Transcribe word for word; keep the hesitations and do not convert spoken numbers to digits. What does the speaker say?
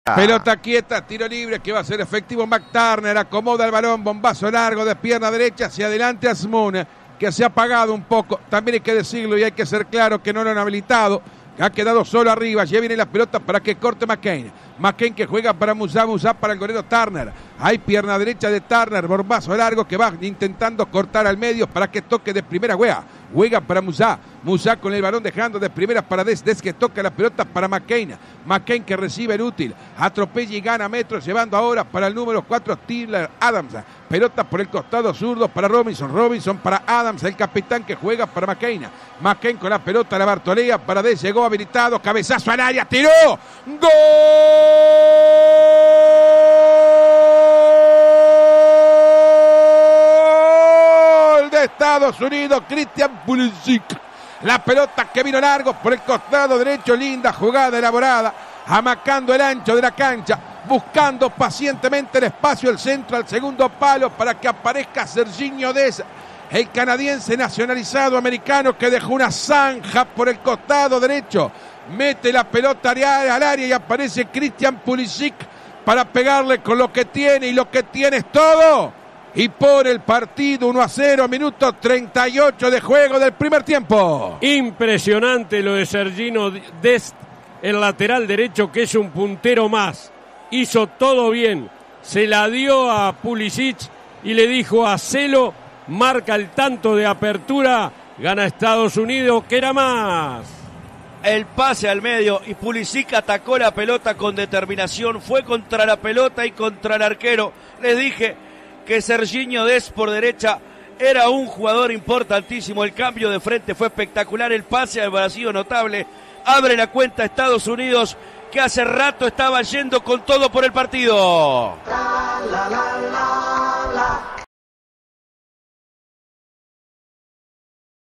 Pelota quieta, tiro libre que va a ser efectivo McTurner, acomoda el balón, bombazo largo de pierna derecha hacia adelante Asmoon, que se ha apagado un poco, también hay que decirlo y hay que ser claro que no lo han habilitado, ha quedado solo arriba, ya viene la pelota para que corte McCain, McCain que juega para Musá, Musá para el golero Turner, hay pierna derecha de Turner, bombazo largo que va intentando cortar al medio para que toque de primera Wea, Wea para Musá, Musá con el balón dejando de primera para Des, Des que toca la pelota para McCain, McCain que recibe el útil, atropella y gana metros, llevando ahora para el número cuatro Tyler Adams, pelota por el costado zurdo para Robinson, Robinson para Adams, el capitán que juega para McCain, McCain con la pelota, la Bartolea para Des, llegó habilitado, cabezazo al área, tiró, ¡gol! De Estados Unidos, Christian Pulisic. La pelota que vino largo por el costado derecho, linda jugada elaborada, amacando el ancho de la cancha, buscando pacientemente el espacio, el centro al segundo palo para que aparezca Serginho Dest, el canadiense nacionalizado americano que dejó una zanja por el costado derecho, mete la pelota al área y aparece Christian Pulisic para pegarle con lo que tiene, y lo que tiene es todo. Y por el partido uno a cero, minuto treinta y ocho de juego del primer tiempo. Impresionante lo de Serginho Dest, el lateral derecho que es un puntero más. Hizo todo bien, se la dio a Pulisic y le dijo a Celo, marca el tanto de apertura, gana Estados Unidos, que era más. El pase al medio y Pulisic atacó la pelota con determinación, fue contra la pelota y contra el arquero. Les dije que Serginho Dest por derecha era un jugador importantísimo, el cambio de frente fue espectacular, el pase al vacío notable, abre la cuenta Estados Unidos, que hace rato estaba yendo con todo por el partido. La, la, la, la.